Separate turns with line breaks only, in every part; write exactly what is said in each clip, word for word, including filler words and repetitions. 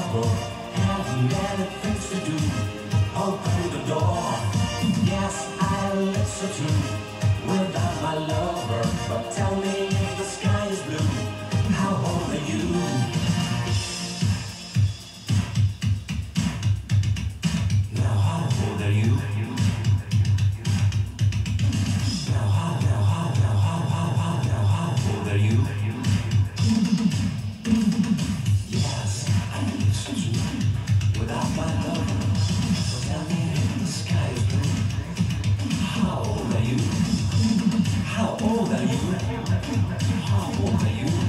harbor. Have many things to do. Open the door. Yes, I listen to without my lover. But tell me if the sky is blue. How old are you? Now how old are you? Now how, now how, now how, how, how, now how old are you? Yes, I listen to without my lover. So tell me if the sky is blue. How old are you? How old are you? How old are you?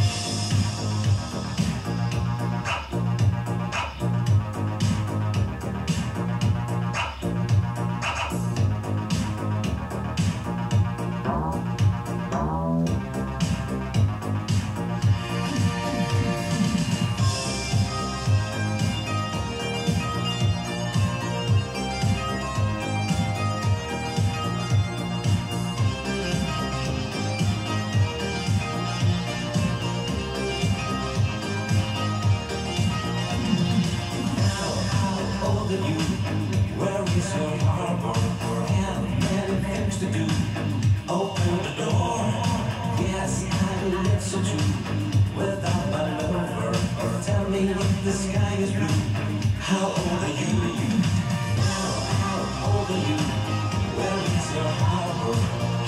You, where is your harbor? Have many things to do. Open the door. Yes, I listen to without my lover. Or tell me if the sky is blue. How old are you? Now, how old are you? Where is your harbor?